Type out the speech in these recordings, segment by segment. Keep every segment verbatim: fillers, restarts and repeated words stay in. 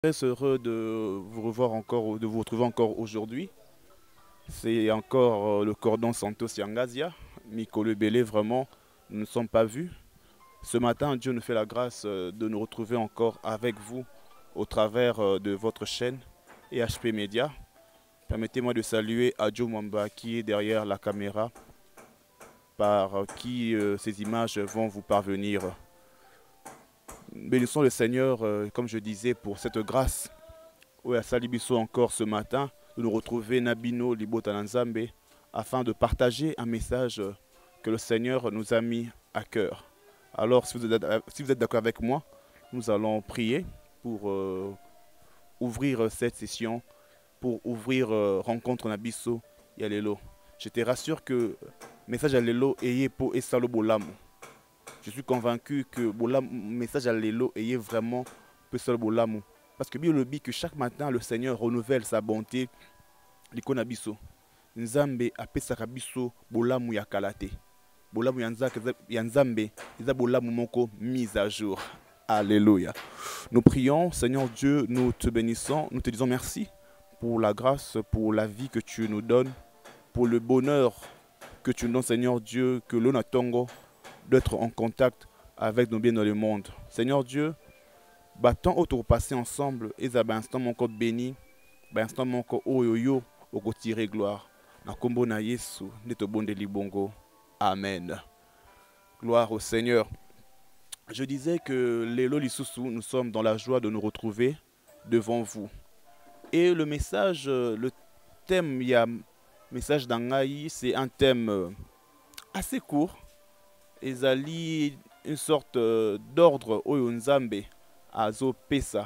Très heureux de vous revoir encore, de vous retrouver encore aujourd'hui. C'est encore euh, le cordon Santos Yangasia, Mikolo Belé, vraiment, nous ne sommes pas vus. Ce matin, Dieu nous fait la grâce euh, de nous retrouver encore avec vous au travers euh, de votre chaîne E H P Media. Permettez-moi de saluer Adjo Mwamba qui est derrière la caméra, par euh, qui euh, ces images vont vous parvenir. Bénissons le Seigneur, euh, comme je disais, pour cette grâce. Oui, à Salibiso encore ce matin, de nous retrouver Nabino Libotananzambe afin de partager un message que le Seigneur nous a mis à cœur. Alors, si vous êtes, si vous êtes d'accord avec moi, nous allons prier pour euh, ouvrir cette session, pour ouvrir euh, Rencontre Nabiso Yalelo. Je te rassure que message à Lelo est pour Esalo Bolamo. Je suis convaincu que le message à Lelo est vraiment pour Esalo Bolamo. Parce que Bible dit que chaque matin, le Seigneur renouvelle sa bonté. Likona biso. Nzambe apesaka biso bolamu ya kalate. Bolamu ya Nzambe, eza bolamu moko mise à jour. Alléluia. Nous prions, Seigneur Dieu, nous te bénissons, nous te disons merci pour la grâce, pour la vie que tu nous donnes, pour le bonheur que tu nous donnes, Seigneur Dieu, que l'on attend d'être en contact avec nos biens dans le monde. Seigneur Dieu, battons autour passer ensemble et ça instant mon corps béni, instant mon corps oyoyo au tirer gloire. Na kombo na Yesu neto bonde libongo. Amen. Gloire au Seigneur. Je disais que les Lolisusu, nous sommes dans la joie de nous retrouver devant vous. Et le message, le thème, il y a message d'Angaï, c'est un thème assez court. Ezali une sorte d'ordre oyo Nzambe Azo Pesa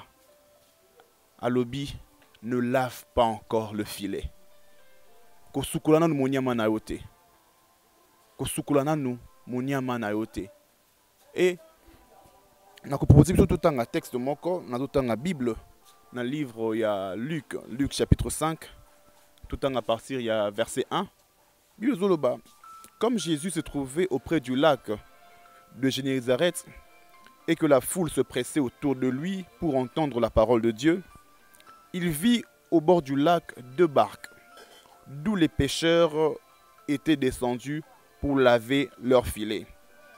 Alobi ne lave pas encore le filet. Kosukulana nu monyama na yote. Kosukulana nu monyama na yote. Et na ko proposer biso tout un texte moko na tout un Bible na livre il y a Luc, Luc chapitre cinq, tout un à partir il y a verset un. Bible zoloba, comme Jésus se trouvait auprès du lac de Génézareth, et que la foule se pressait autour de lui pour entendre la parole de Dieu, il vit au bord du lac deux barques, d'où les pêcheurs étaient descendus pour laver leurs filets.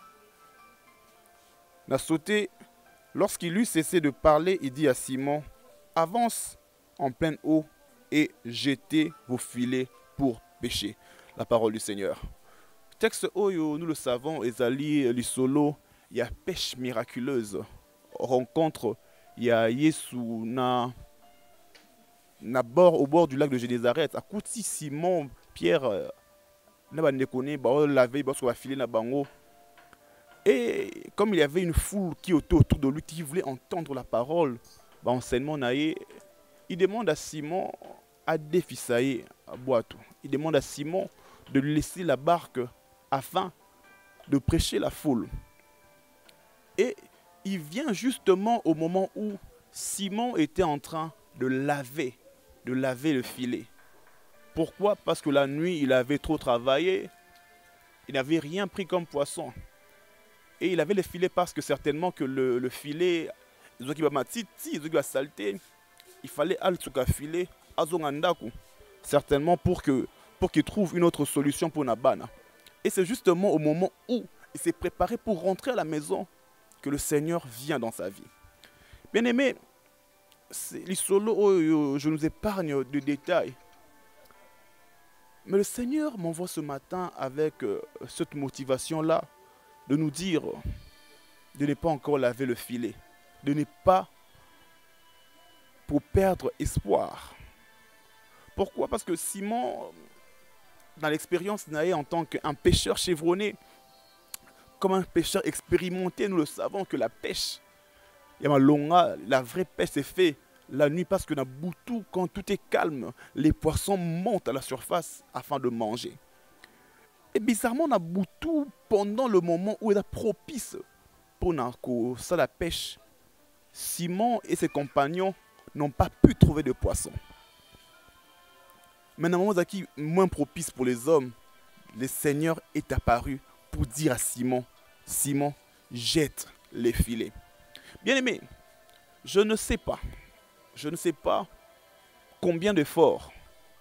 N'a sauté, lorsqu'il eut cessé de parler, il dit à Simon, « Avance en pleine eau et jetez vos filets pour pêcher. » La parole du Seigneur. Texte oyo, nous le savons, Ezali Lisolo, il y a pêche miraculeuse. Rencontre, il y a Yesu na, na bord, au bord du lac de Génézareth. À côté Simon, Pierre, n'a pas déconné, bah on l'avait, bah on va filer na bango. Et comme il y avait une foule qui était autour de lui, qui voulait entendre la parole, bah enseignement naïe, il demande à Simon à défisailler à Boatou. Il demande à Simon de lui laisser la barque afin de prêcher la foule. Et il vient justement au moment où Simon était en train de laver, de laver le filet. Pourquoi? Parce que la nuit, il avait trop travaillé, il n'avait rien pris comme poisson. Et il avait le filet parce que certainement que le, le filet, il fallait aller sur le filet, certainement pour que pour qu'il trouve une autre solution pour Nabana. Et c'est justement au moment où il s'est préparé pour rentrer à la maison que le Seigneur vient dans sa vie. Bien aimé, les solos, je nous épargne de détails. Mais le Seigneur m'envoie ce matin avec euh, cette motivation-là de nous dire de ne pas encore laver le filet, de ne pas pour perdre espoir. Pourquoi? Parce que Simon, dans l'expérience naïe en tant qu'un pêcheur chevronné, comme un pêcheur expérimenté, nous le savons que la pêche, la vraie pêche c'est fait la nuit parce que dans Boutou, quand tout est calme, les poissons montent à la surface afin de manger. Et bizarrement, dans Boutou, pendant le moment où il est propice pour ça la pêche, Simon et ses compagnons n'ont pas pu trouver de poissons. Mais dans un moment qui moins propice pour les hommes, le Seigneur est apparu pour dire à Simon, Simon, jette les filets. Bien aimé, je ne sais pas je ne sais pas combien d'efforts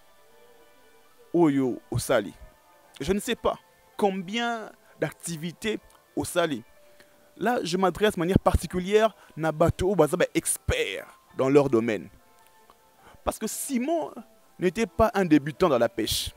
Oyo au Sali. Je ne sais pas combien d'activités au Sali. Là, je m'adresse de manière particulière à bateau experts dans leur domaine. Parce que Simon n'était pas un débutant dans la pêche.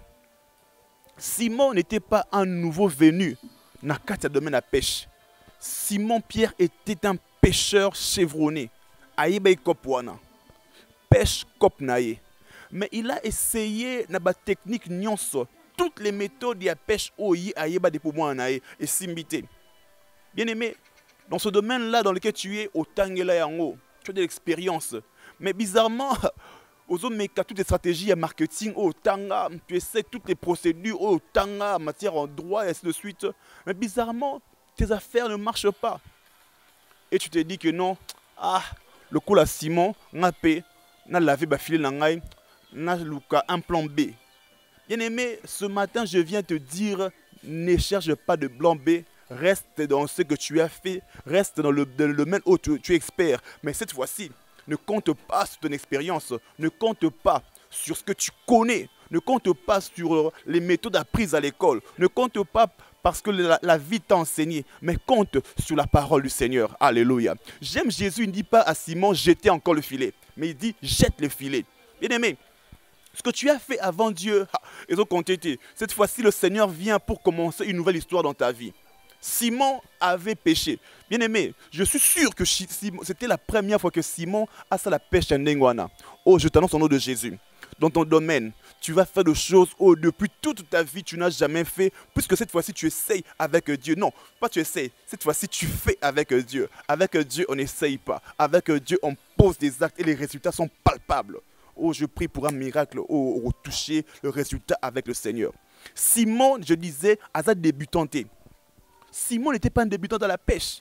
Simon n'était pas un nouveau venu dans le domaine de la pêche. Simon Pierre était un pêcheur chevronné. Aïba kopwana. Pêche kop naye. Mais il a essayé na technique nyonso, toutes les méthodes de la pêche oyi aïba de poumons naye et simbité. Bien aimé, dans ce domaine-là dans lequel tu es, au Tangela Yango, tu as de l'expérience. Mais bizarrement, aux hommes, toutes les stratégies à marketing, au Tanga, tu essaies toutes les procédures, au Tanga, en matière en droit, et ainsi de suite. Mais bizarrement, tes affaires ne marchent pas. Et tu te dis que non, ah, le coup là, Simon, n'a pas, n'a lavé, bah, filé l'angaï, n'a luka un plan B. Bien aimé, ce matin, je viens te dire, ne cherche pas de plan B. Reste dans ce que tu as fait, reste dans le, dans le domaine où tu, tu es expert. Mais cette fois-ci, ne compte pas sur ton expérience, ne compte pas sur ce que tu connais, ne compte pas sur les méthodes apprises à l'école, ne compte pas parce que la, la vie t'a enseigné, mais compte sur la parole du Seigneur. Alléluia. J'aime Jésus, il ne dit pas à Simon, jetez encore le filet, mais il dit, jette le filet. Bien aimé, ce que tu as fait avant Dieu, ils ont compté. Cette fois-ci, le Seigneur vient pour commencer une nouvelle histoire dans ta vie. Simon avait péché. Bien aimé, je suis sûr que c'était la première fois que Simon a ça la pêche en Ndengwana. Oh, je t'annonce au nom de Jésus. Dans ton domaine, tu vas faire des choses oh, depuis toute ta vie, tu n'as jamais fait, puisque cette fois-ci, tu essayes avec Dieu. Non, pas tu essayes. Cette fois-ci, tu fais avec Dieu. Avec Dieu, on n'essaye pas. Avec Dieu, on pose des actes et les résultats sont palpables. Oh, je prie pour un miracle, oh, oh toucher le résultat avec le Seigneur. Simon, je disais, à sa débutanté. Simon n'était pas un débutant dans la pêche.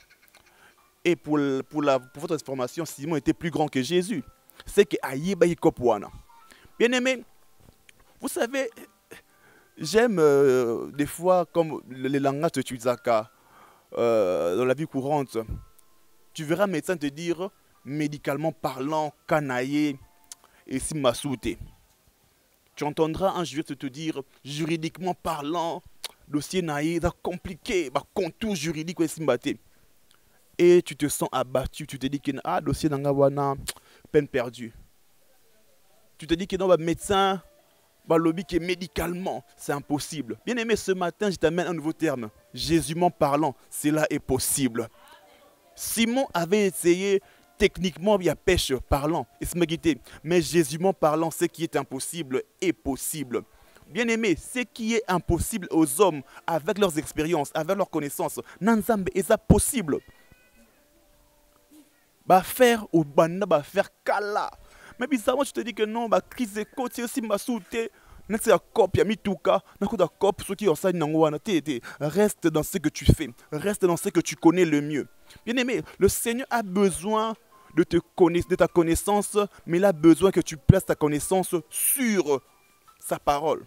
Et pour, pour, la, pour votre information, Simon était plus grand que Jésus. C'est que Aïeba Yikopwana. Bien aimé, vous savez, j'aime euh, des fois, comme les langages de Tuzaka, euh, dans la vie courante, tu verras un médecin te dire, médicalement parlant, Kanaye et Simasouté. Tu entendras un juriste te dire, juridiquement parlant, dossier naïf, compliqué, bah, contour juridique, et tu te sens abattu, tu te dis que ah, dossier n'angawana, peine perdue. Tu te dis que non, bah, médecin, bah, lobby qui est médicalement, c'est impossible. Bien aimé, ce matin, je t'amène un nouveau terme. Jésument parlant, cela est possible. Simon avait essayé techniquement, il y a pêche parlant, mais Jésument parlant, ce qui est impossible est possible. Bien aimé, ce qui est impossible aux hommes avec leurs expériences, avec leurs connaissances, Nanzambe est ça possible. Bah faire ou banda bah faire kala. Mais bizarrement tu te dis que non, bah crise de côté aussi m'a sauté. N'est-ce pas copie mi touka, n'a pas de copie ceux qui ont ça n'angwana tété. Reste dans ce que tu fais, reste dans ce que tu connais le mieux. Bien aimé, le Seigneur a besoin de te connaître, de ta connaissance, mais il a besoin que tu places ta connaissance sur sa parole.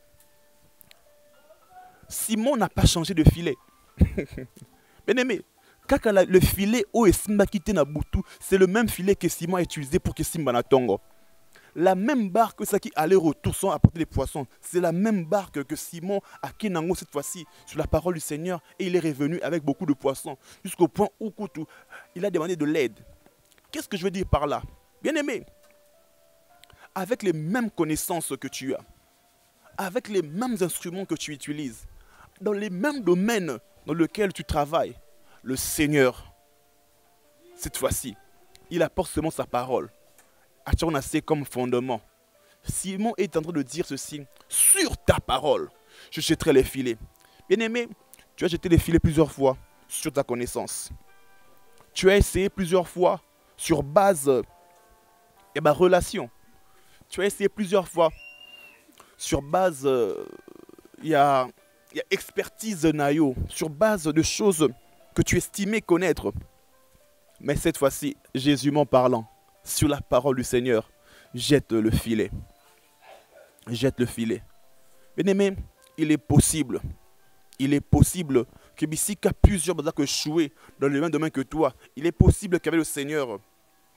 Simon n'a pas changé de filet. Bien aimé, quand le filet où est Simba quitté Nabutu, c'est le même filet que Simon a utilisé pour que Simba n'atongo. La même barque ça qui allait retour sans apporter des poissons, c'est la même barque que Simon a Kenango cette fois-ci sur la parole du Seigneur et il est revenu avec beaucoup de poissons jusqu'au point où Koutou, il a demandé de l'aide. Qu'est-ce que je veux dire par là? Bien aimé, avec les mêmes connaissances que tu as, avec les mêmes instruments que tu utilises, dans les mêmes domaines dans lesquels tu travailles, le Seigneur, cette fois-ci, il apporte seulement sa parole. On a assez comme fondement. Simon est en train de dire ceci, sur ta parole, je jetterai les filets. Bien aimé, tu as jeté les filets plusieurs fois sur ta connaissance. Tu as essayé plusieurs fois sur base et ma relation. Tu as essayé plusieurs fois sur base, il euh, y, a, y a expertise naïo, sur base de choses que tu estimais connaître. Mais cette fois-ci, Jésus m'en parlant, sur la parole du Seigneur, jette le filet. Jette le filet. Bien-aimé, il est possible. Il est possible que ici, qu'il y a plusieurs personnes que échoué dans le même domaine que toi, il est possible qu'avec le Seigneur,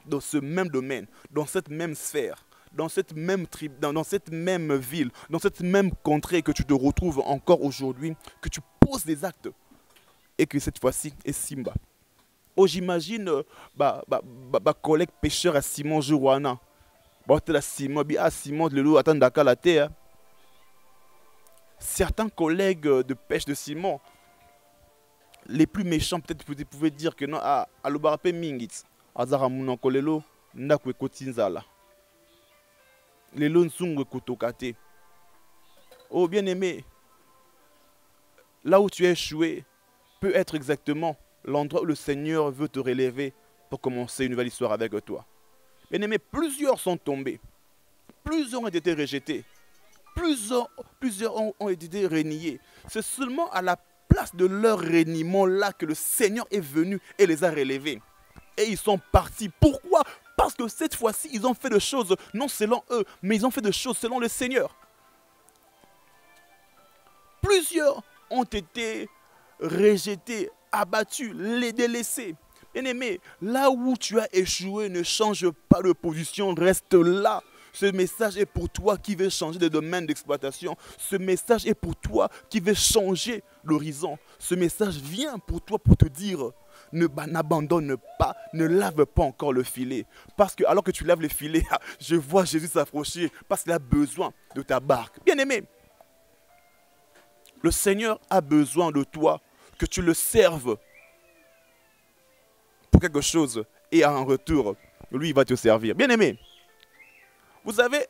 dans ce même domaine, dans cette même sphère, dans cette même tribu, dans, dans cette même ville, dans cette même contrée que tu te retrouves encore aujourd'hui, que tu poses des actes et que cette fois-ci est Simba. Oh, j'imagine, euh, bah, bah, bah, bah, collègue pêcheur à Simon Jouana. Bah, la Simon, bi ah Simon de l'eau attend d'accord la terre. Certains collègues de pêche de Simon, les plus méchants, peut-être vous pouvez dire que non, à l'obarape mingit, azara munoko lelo, ndakwe kotinzala. Lelo nsungwe kotokate. Oh, bien aimé, là où tu es échoué peut être exactement l'endroit où le Seigneur veut te relever pour commencer une nouvelle histoire avec toi. Bien aimé, plusieurs sont tombés, plusieurs ont été rejetés, plusieurs, plusieurs ont, ont été reniés. C'est seulement à la place de leur reniement là que le Seigneur est venu et les a relevés. Et ils sont partis. Pourquoi? Parce que cette fois-ci, ils ont fait des choses non selon eux, mais ils ont fait des choses selon le Seigneur. Plusieurs ont été rejetés, abattus, les délaissés. Bien-aimé, là où tu as échoué, ne change pas de position, reste là. Ce message est pour toi qui veut changer de domaine d'exploitation. Ce message est pour toi qui veut changer l'horizon. Ce message vient pour toi pour te dire, n'abandonne pas, ne lave pas encore le filet. Parce que alors que tu laves le filet, je vois Jésus s'approcher parce qu'il a besoin de ta barque. Bien-aimé, le Seigneur a besoin de toi, que tu le serves pour quelque chose et en retour, lui, il va te servir. Bien-aimé, vous savez,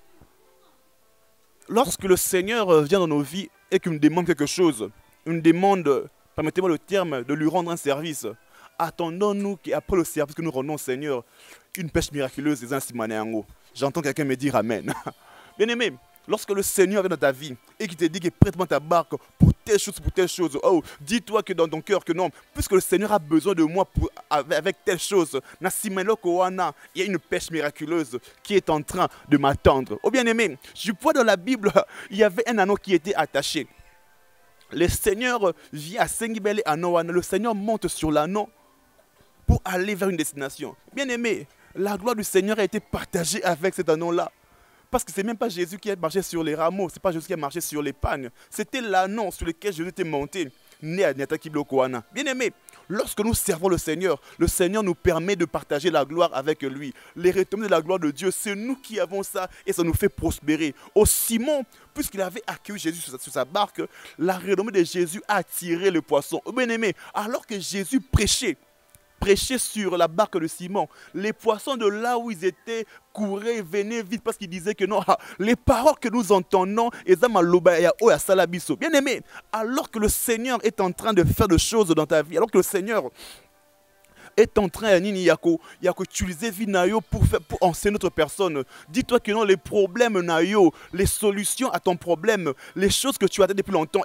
lorsque le Seigneur vient dans nos vies et qu'il nous demande quelque chose, il nous demande, permettez-moi le terme, de lui rendre un service, attendons-nous qu'après le service que nous rendons au Seigneur, une pêche miraculeuse est un simanéango. J'entends quelqu'un me dire Amen. Bien-aimé, lorsque le Seigneur vient dans ta vie et qu'il te dit que prête-moi ta barque pour telle chose, pour telle chose, oh, dis-toi que dans ton cœur que non, puisque le Seigneur a besoin de moi pour, avec, avec telle chose, il y a une pêche miraculeuse qui est en train de m'attendre. Oh bien-aimé, je vois dans la Bible, il y avait un anneau qui était attaché. Le Seigneur vient à Sengibele Anowana, le Seigneur monte sur l'anneau pour aller vers une destination. Bien-aimé, la gloire du Seigneur a été partagée avec cet anneau-là. Parce que ce n'est même pas Jésus qui a marché sur les rameaux, ce n'est pas Jésus qui a marché sur les pagnes. C'était l'anneau sur lequel Jésus était monté, né à Nyata Kiblokoana. Bien-aimé, lorsque nous servons le Seigneur, le Seigneur nous permet de partager la gloire avec lui. Les retombées de la gloire de Dieu, c'est nous qui avons ça et ça nous fait prospérer. Au Simon, puisqu'il avait accueilli Jésus sur sa, sur sa barque, la renommée de Jésus a attiré le poisson. Bien-aimé, alors que Jésus prêchait, prêchait sur la barque de Simon, les poissons de là où ils étaient couraient, venaient vite parce qu'ils disaient que non, les paroles que nous entendons, bien aimé, alors que le Seigneur est en train de faire des choses dans ta vie, alors que le Seigneur est en train d'utiliser vie nayo pour, faire, pour enseigner notre personne. Dis-toi que non, les problèmes nayo, les solutions à ton problème, les choses que tu attends depuis longtemps,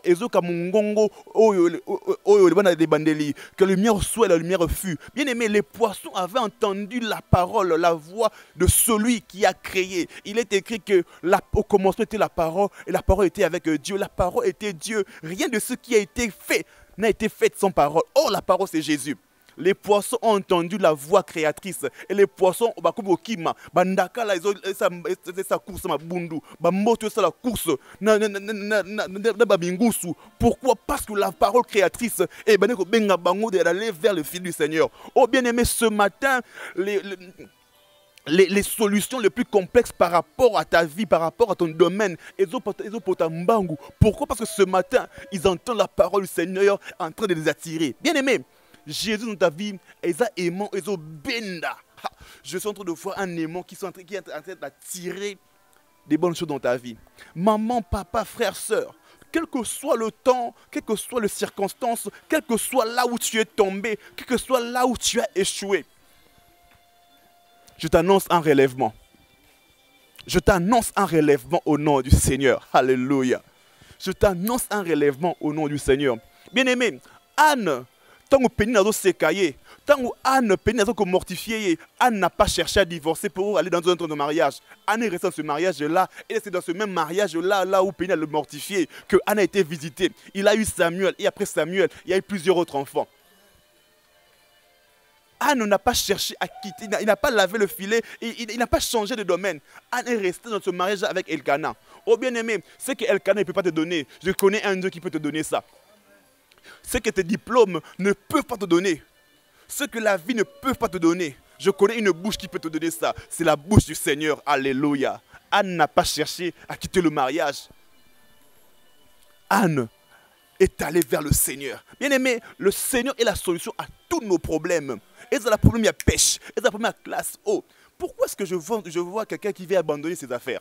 que la lumière soit, la lumière fut. Bien aimé, les poissons avaient entendu la parole, la voix de celui qui a créé. Il est écrit que la, au commencement était la parole et la parole était avec Dieu. La parole était Dieu. Rien de ce qui a été fait n'a été fait sans parole. Or, la parole, c'est Jésus. Les poissons ont entendu la voix créatrice. Et les poissons, bandaka la sa course ma bundu, bamboto sa la course na na na na na babingusu. Pourquoi? Parce que la parole créatrice est baneko benga bango d'aller vers le fil du Seigneur. Oh bien-aimé, ce matin, les, les Les, les solutions les plus complexes par rapport à ta vie, par rapport à ton domaine. Pourquoi? Parce que ce matin, ils entendent la parole du Seigneur en train de les attirer. Bien aimé, Jésus dans ta vie, ils ont aimant, ils ont benda. Je suis en train de voir un aimant qui, sont, qui est en train d'attirer des bonnes choses dans ta vie. Maman, papa, frère, soeur, quel que soit le temps, quelles que soient les circonstances, quel que soit là où tu es tombé, quel que soit là où tu as échoué, je t'annonce un relèvement. Je t'annonce un relèvement au nom du Seigneur. Alléluia. Je t'annonce un relèvement au nom du Seigneur. Bien-aimé, Anne, tant que Péni n'a pas sécaillé, tant que Anne Péni n'a pas mortifié, Anne n'a pas cherché à divorcer pour aller dans un autre mariage. Anne est restée dans ce mariage-là, et c'est dans ce même mariage-là, là où Péni a le mortifié, que Anne a été visitée. Il a eu Samuel, et après Samuel, il y a eu plusieurs autres enfants. Anne n'a pas cherché à quitter, il n'a pas lavé le filet, il, il n'a pas changé de domaine. Anne est restée dans ce mariage avec Elkanah. Oh bien-aimé, ce que Elkanah ne peut pas te donner, je connais un Dieu qui peut te donner ça. Ce que tes diplômes ne peuvent pas te donner, ce que la vie ne peut pas te donner, je connais une bouche qui peut te donner ça. C'est la bouche du Seigneur. Alléluia. Anne n'a pas cherché à quitter le mariage. Anne est allée vers le Seigneur. Bien-aimé, le Seigneur est la solution à tous nos problèmes. Et c'est le problème, il y a pêche. Et c'est le problème, il y a classe haut. Pourquoi est-ce que je vois, je vois quelqu'un qui vient abandonner ses affaires?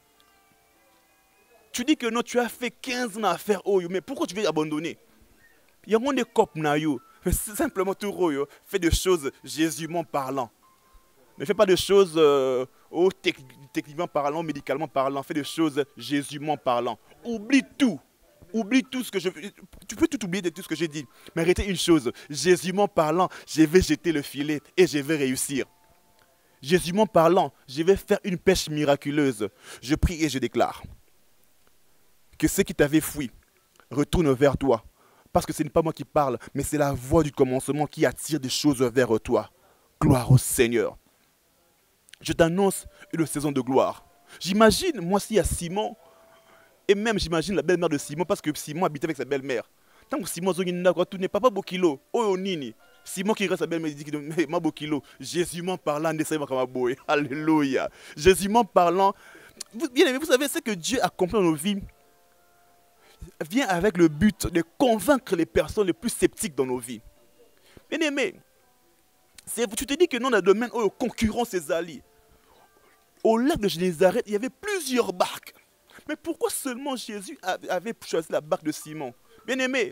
Tu dis que non, tu as fait quinze ans à faire haut, mais pourquoi tu veux abandonner? Il y a moins de copes, c'est simplement tout haut. Fais des choses jésument parlant. Ne fais pas des choses euh, oh, techniquement parlant, médicalement parlant. Fais des choses jésument parlant. Oublie tout. Oublie tout ce que je... Tu peux tout oublier de tout ce que j'ai dit. Mais arrêtez une chose. Jésument parlant, je vais jeter le filet et je vais réussir. Jésument parlant, je vais faire une pêche miraculeuse. Je prie et je déclare que ceux qui t'avaient fui retournent vers toi. Parce que ce n'est pas moi qui parle, mais c'est la voix du commencement qui attire des choses vers toi. Gloire au Seigneur. Je t'annonce une saison de gloire. J'imagine, moi, s'il y a Simon, et même j'imagine la belle-mère de Simon, parce que Simon habitait avec sa belle-mère. Tant que Simon tu n'es pas Bokilo, oh Nini. Simon qui reste sa belle-mère, il dit que ma Bokilo. Jésus m'en parlant, alléluia. Jésus m'en parlant, bien aimé, vous savez, c'est que Dieu a accompli dans nos vies vient avec le but de convaincre les personnes les plus sceptiques dans nos vies. Bien aimé, tu te dis que non, dans le domaine où concurrence ses alliés. Au lac de Génézareth, il y avait plusieurs barques. Mais pourquoi seulement Jésus avait choisi la barque de Simon? Bien aimé,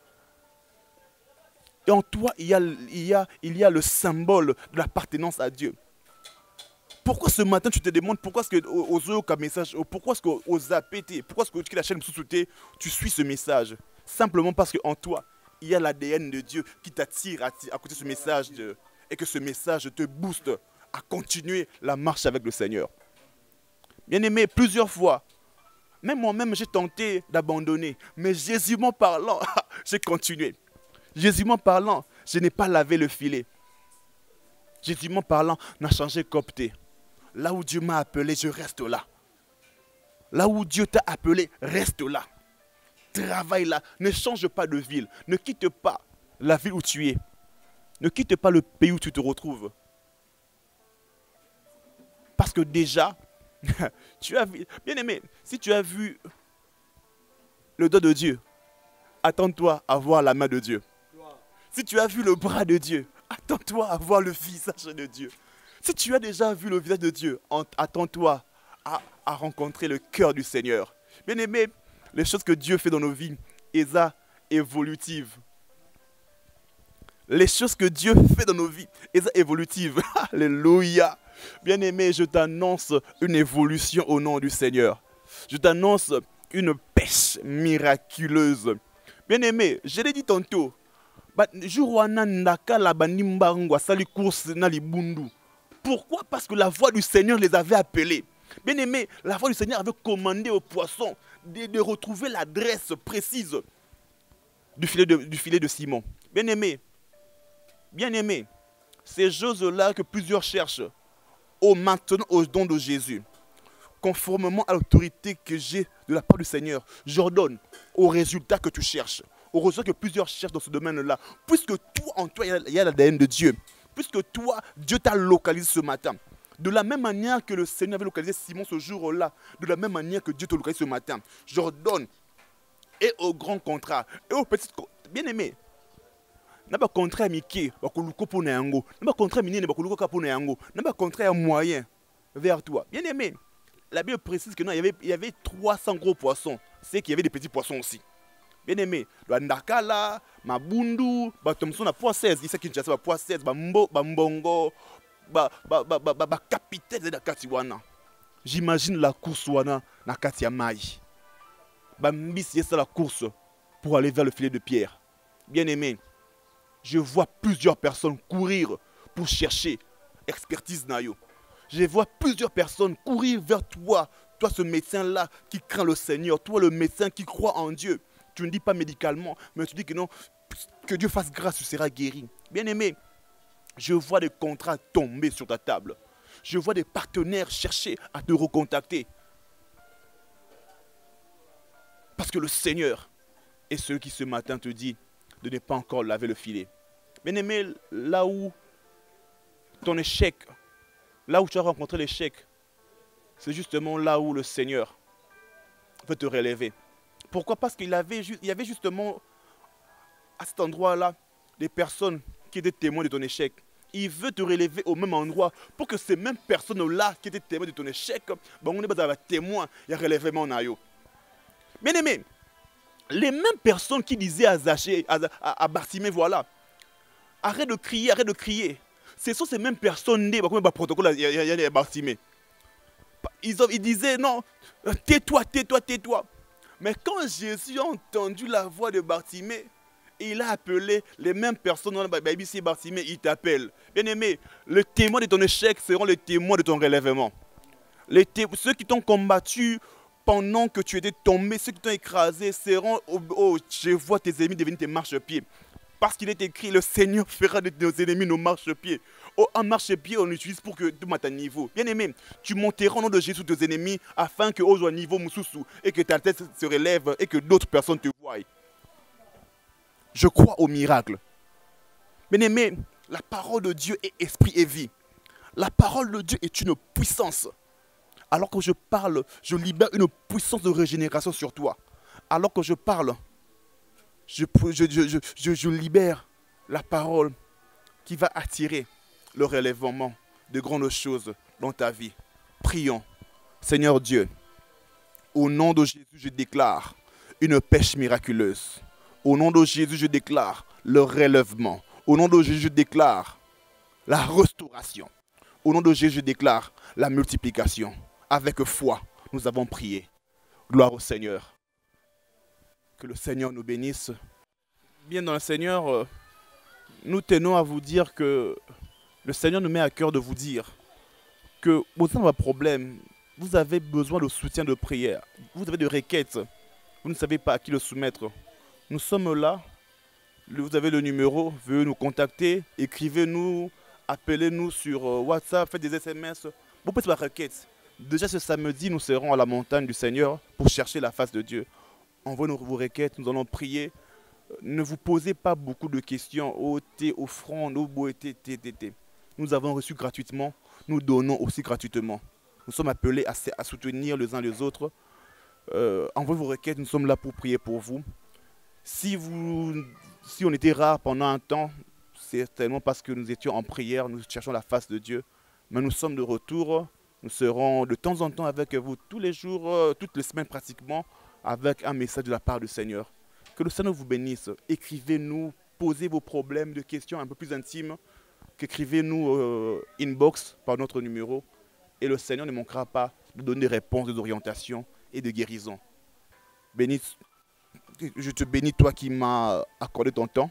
et en toi, il y a, il y a, il y a le symbole de l'appartenance à Dieu. Pourquoi ce matin tu te demandes pourquoi est-ce que aux autres message, pourquoi est-ce que aux A P T, pourquoi est-ce que la chaîne sous-souté, tu suis ce message? Simplement parce qu'en toi, il y a l'A D N de Dieu qui t'attire à, à côté de ce message de, et que ce message te booste à continuer la marche avec le Seigneur. Bien aimé, plusieurs fois, même moi-même j'ai tenté d'abandonner, mais Jésus m'en parlant, j'ai continué. Jésus m'en parlant, je n'ai pas lavé le filet. Jésus m'en parlant, n'a changé copté. Là où Dieu m'a appelé, je reste là. Là où Dieu t'a appelé, reste là. Travaille là. Ne change pas de ville. Ne quitte pas la ville où tu es. Ne quitte pas le pays où tu te retrouves. Parce que déjà, tu as vu, bien aimé, si tu as vu le dos de Dieu, attends-toi à voir la main de Dieu. Si tu as vu le bras de Dieu, attends-toi à voir le visage de Dieu. Si tu as déjà vu le visage de Dieu, attends-toi à, à rencontrer le cœur du Seigneur. Bien aimé, les choses que Dieu fait dans nos vies, elles évolutives. Les choses que Dieu fait dans nos vies, elles évolutives. Alléluia. Bien aimé, je t'annonce une évolution au nom du Seigneur. Je t'annonce une pêche miraculeuse. Bien aimé, je l'ai dit tantôt. Pourquoi? Parce que la voix du Seigneur les avait appelés. Bien aimé, la voix du Seigneur avait commandé aux poissons de, de retrouver l'adresse précise du filet de, du filet de Simon. Bien aimé, bien aimé, ces choses-là que plusieurs cherchent, au maintenant au don de Jésus, conformément à l'autorité que j'ai de la part du Seigneur, j'ordonne au résultat que tu cherches, au résultat que plusieurs cherchent dans ce domaine-là, puisque toi, en toi, il y a l'A D N de Dieu. Puisque toi, Dieu t'a localisé ce matin. De la même manière que le Seigneur avait localisé Simon ce jour-là, de la même manière que Dieu t'a localisé ce matin, j'ordonne et au grand contrat, et au petit contrat, bien aimé, n'a pas contrat Mickey, bakuluko pour n'ango, n'a pas contrat Minine, bakuluko pour n'ango, n'a pas contrat moyen vers toi. Bien aimé, la Bible précise que non, il y avait, il y avait trois cents gros poissons, c'est qu'il y avait des petits poissons aussi. Bien aimé, le Ndakala, Mabundu, Batomson a poids seize, il sait qu'il a poids seize, Bambo, Bambongo, ba ba ba ba ba capitaine de la Katiwana. J'imagine la course wana na Katiamai. Bambis c'est la course pour aller vers le filet de pierre. Bien aimé, je vois plusieurs personnes courir pour chercher expertise nayo. Je vois plusieurs personnes courir vers toi, toi ce médecin-là qui craint le Seigneur, toi le médecin qui croit en Dieu. Tu ne dis pas médicalement, mais tu dis que non, que Dieu fasse grâce, tu seras guéri. Bien aimé, Je vois des contrats tomber sur ta table. Je vois des partenaires chercher à te recontacter. Parce que le Seigneur est celui qui ce matin te dit de ne pas encore laver le filet. Bien-aimé, là où ton échec, là où tu as rencontré l'échec, c'est justement là où le Seigneur veut te relever. Pourquoi? Parce qu'il avait, il y avait justement à cet endroit-là des personnes qui étaient témoins de ton échec. Il veut te relever au même endroit pour que ces mêmes personnes-là qui étaient témoins de ton échec, bon, on est pas témoin, il y a relèvement en ayo. Bien aimé, les mêmes personnes qui disaient à Zachée, à, à, à Bartimée, voilà, arrête de crier, arrête de crier. Ce sont ces mêmes personnes, comme le protocole, il y a Bartimée. Ils, ils disaient non, tais-toi, tais-toi, tais-toi. Mais quand Jésus a entendu la voix de Bartimée, il a appelé les mêmes personnes. Baby, c'est Bartimée, il t'appelle. Bien aimé, les témoins de ton échec seront les témoins de ton relèvement. Les ceux qui t'ont combattu pendant que tu étais tombé, ceux qui t'ont écrasé seront, oh, oh, je vois tes ennemis devenir tes marchepieds. Parce qu'il est écrit, le Seigneur fera de nos ennemis nos marchepieds. Oh, un marchepied, on l'utilise pour que tu montes à niveau. Bien aimé, tu monteras au nom de Jésus tes ennemis afin que au niveau Moussoussou et que ta tête se relève et que d'autres personnes te voient. Je crois au miracle. Bien aimé, la parole de Dieu est esprit et vie. La parole de Dieu est une puissance. Alors que je parle, je libère une puissance de régénération sur toi. Alors que je parle, je, je, je, je, je libère la parole qui va attirer le relèvement de grandes choses dans ta vie. Prions. Seigneur Dieu, au nom de Jésus, je déclare une pêche miraculeuse. Au nom de Jésus, je déclare le relèvement. Au nom de Jésus, je déclare la restauration. Au nom de Jésus, je déclare la multiplication. Avec foi, nous avons prié. Gloire au Seigneur. Que le Seigneur nous bénisse. Bien dans le Seigneur, nous tenons à vous dire que le Seigneur nous met à cœur de vous dire que au sein de vos problèmes, vous avez besoin de soutien de prière. Vous avez des requêtes. Vous ne savez pas à qui le soumettre. Nous sommes là. Vous avez le numéro. Veuillez nous contacter. Écrivez-nous. Appelez-nous sur WhatsApp. Faites des S M S. Vous pouvez faire des requêtes. Déjà ce samedi, nous serons à la montagne du Seigneur pour chercher la face de Dieu. Envoyez vos requêtes. Nous allons prier. Ne vous posez pas beaucoup de questions. Oh, t'es offrande. Oh, boé, t'es, t'es, t'es. Nous avons reçu gratuitement. Nous donnons aussi gratuitement. Nous sommes appelés à, à soutenir les uns les autres. Euh, envoyez vos requêtes. Nous sommes là pour prier pour vous. Si, vous, si on était rare pendant un temps, c'est certainement parce que nous étions en prière, nous cherchons la face de Dieu. Mais nous sommes de retour, nous serons de temps en temps avec vous, tous les jours, toutes les semaines pratiquement, avec un message de la part du Seigneur. Que le Seigneur vous bénisse. Écrivez-nous, posez vos problèmes, de questions un peu plus intimes, qu'écrivez-nous euh, inbox par notre numéro. Et le Seigneur ne manquera pas de donner des réponses, des orientations et de guérison. Bénisse. Je te bénis, toi qui m'as accordé ton temps.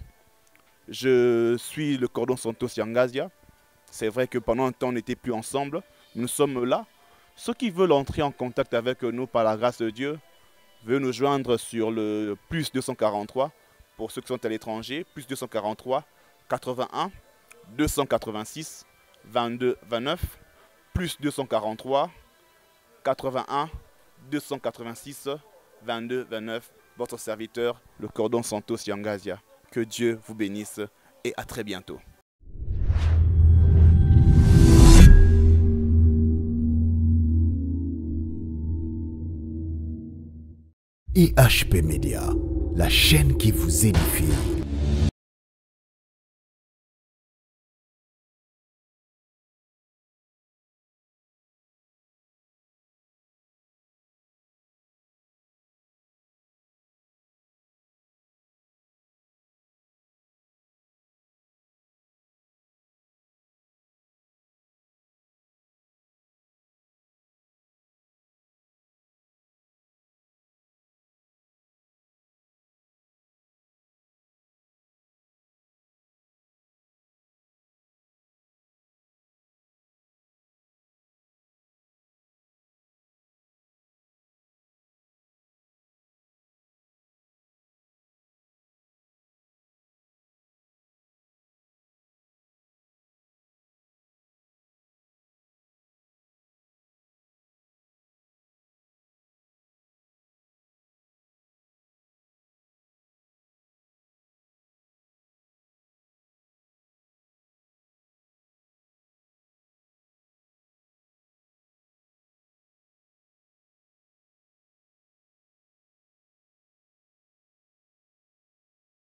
Je suis le cordon Santos Yangazia. C'est vrai que pendant un temps, on n'était plus ensemble. Nous sommes là. Ceux qui veulent entrer en contact avec nous par la grâce de Dieu, veuillez nous joindre sur le plus deux cent quarante-trois. Pour ceux qui sont à l'étranger, plus deux cent quarante-trois, quatre-vingt-un, deux cent quatre-vingt-six, vingt-deux, vingt-neuf. Plus deux cent quarante-trois, quatre-vingt-un, deux cent quatre-vingt-six, vingt-deux, vingt-neuf. Votre serviteur, le cordon Santos Yangazia. Que Dieu vous bénisse et à très bientôt. I H P Média, la chaîne qui vous édifie.